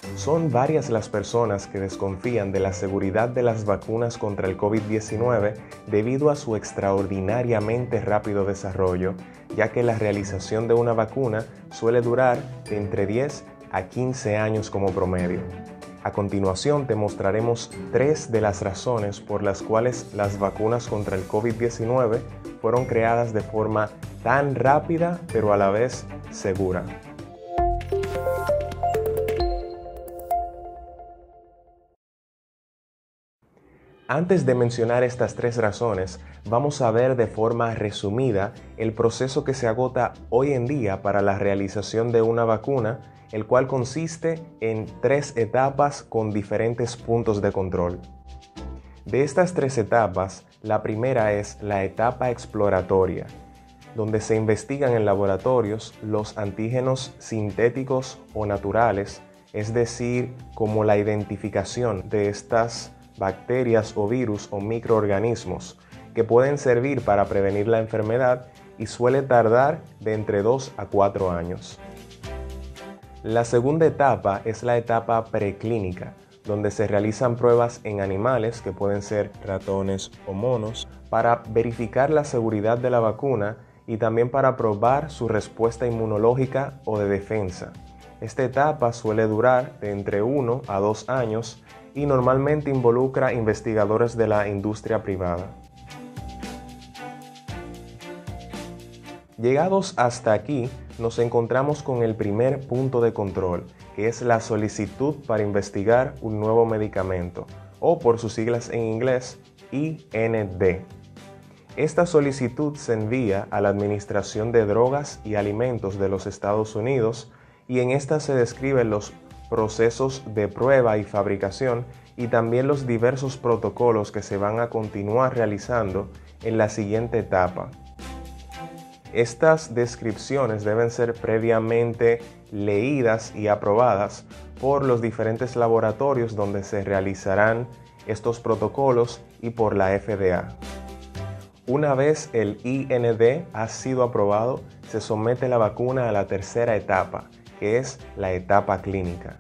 Son varias las personas que desconfían de la seguridad de las vacunas contra el COVID-19 debido a su extraordinariamente rápido desarrollo, ya que la realización de una vacuna suele durar de entre 10 a 15 años como promedio. A continuación te mostraremos 3 de las razones por las cuales las vacunas contra el COVID-19 fueron creadas de forma tan rápida pero a la vez segura. Antes de mencionar estas 3 razones, vamos a ver de forma resumida el proceso que se agota hoy en día para la realización de una vacuna, el cual consiste en 3 etapas con diferentes puntos de control. De estas 3 etapas, la primera es la etapa exploratoria, donde se investigan en laboratorios los antígenos sintéticos o naturales, es decir, como la identificación de estas bacterias o virus o microorganismos que pueden servir para prevenir la enfermedad y suele tardar de entre 2 a 4 años. La segunda etapa es la etapa preclínica, donde se realizan pruebas en animales que pueden ser ratones o monos para verificar la seguridad de la vacuna y también para probar su respuesta inmunológica o de defensa. Esta etapa suele durar de entre 1 a 2 años y normalmente involucra investigadores de la industria privada. Llegados hasta aquí, nos encontramos con el primer punto de control, que es la solicitud para investigar un nuevo medicamento, o por sus siglas en inglés, IND. Esta solicitud se envía a la Administración de Drogas y Alimentos de los Estados Unidos y en esta se describen los procesos de prueba y fabricación y también los diversos protocolos que se van a continuar realizando en la siguiente etapa. Estas descripciones deben ser previamente leídas y aprobadas por los diferentes laboratorios donde se realizarán estos protocolos y por la FDA. Una vez el IND ha sido aprobado, se somete la vacuna a la tercera etapa, que es la etapa clínica.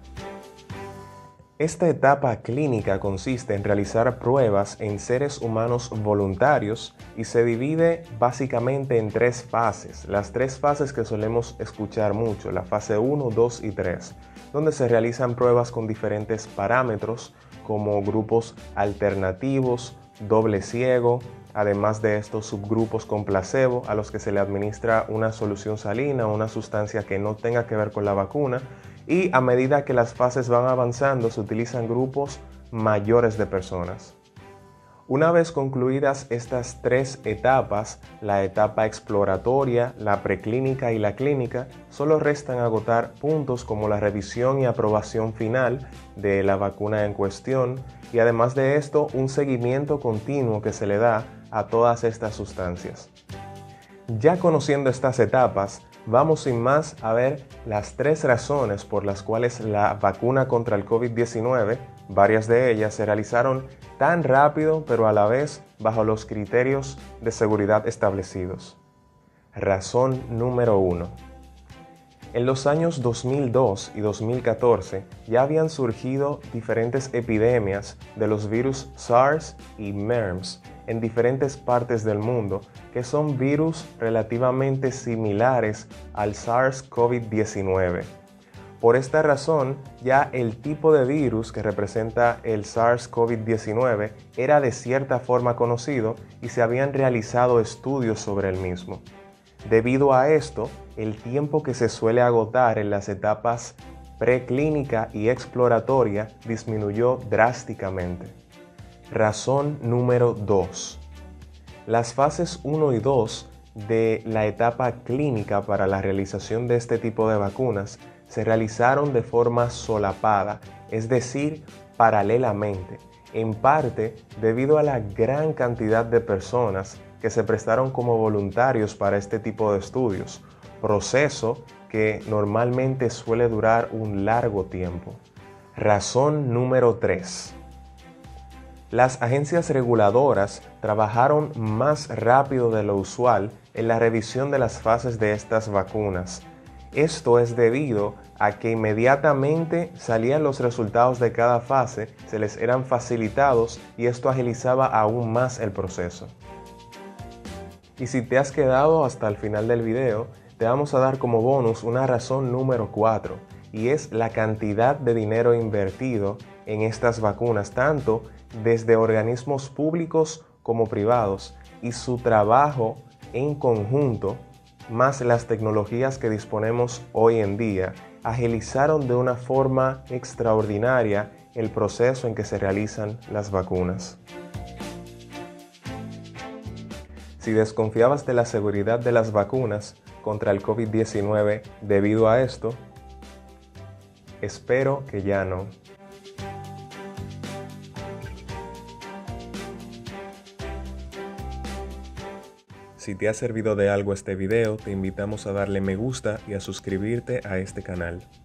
Esta etapa clínica consiste en realizar pruebas en seres humanos voluntarios y se divide básicamente en 3 fases, las 3 fases que solemos escuchar mucho, la fase 1, 2 y 3, donde se realizan pruebas con diferentes parámetros como grupos alternativos, doble ciego, además de estos subgrupos con placebo a los que se le administra una solución salina o una sustancia que no tenga que ver con la vacuna, y a medida que las fases van avanzando se utilizan grupos mayores de personas. Una vez concluidas estas 3 etapas, la etapa exploratoria, la preclínica y la clínica, solo restan agotar puntos como la revisión y aprobación final de la vacuna en cuestión y además de esto un seguimiento continuo que se le da a todas estas sustancias. Ya conociendo estas etapas, vamos sin más a ver las 3 razones por las cuales la vacuna contra el COVID-19, varias de ellas se realizaron tan rápido pero a la vez bajo los criterios de seguridad establecidos. Razón número 1. En los años 2002 y 2014 ya habían surgido diferentes epidemias de los virus SARS y MERS en diferentes partes del mundo, que son virus relativamente similares al SARS-CoV-19. Por esta razón, ya el tipo de virus que representa el SARS-CoV-19 era de cierta forma conocido y se habían realizado estudios sobre el mismo. Debido a esto, el tiempo que se suele agotar en las etapas preclínica y exploratoria disminuyó drásticamente. Razón número 2. Las fases 1 y 2 de la etapa clínica para la realización de este tipo de vacunas se realizaron de forma solapada, es decir, paralelamente, en parte debido a la gran cantidad de personas que se prestaron como voluntarios para este tipo de estudios, proceso que normalmente suele durar un largo tiempo. Razón número 3. Las agencias reguladoras trabajaron más rápido de lo usual en la revisión de las fases de estas vacunas Esto es debido a que inmediatamente salían los resultados de cada fase, se les eran facilitados y esto agilizaba aún más el proceso. Y si te has quedado hasta el final del video, te vamos a dar como bonus una razón número 4, y es la cantidad de dinero invertido en estas vacunas, tanto desde organismos públicos como privados, y su trabajo en conjunto, más las tecnologías que disponemos hoy en día, agilizaron de una forma extraordinaria el proceso en que se realizan las vacunas. Si desconfiabas de la seguridad de las vacunas contra el COVID-19 debido a esto, espero que ya no. Si te ha servido de algo este video, te invitamos a darle me gusta y a suscribirte a este canal.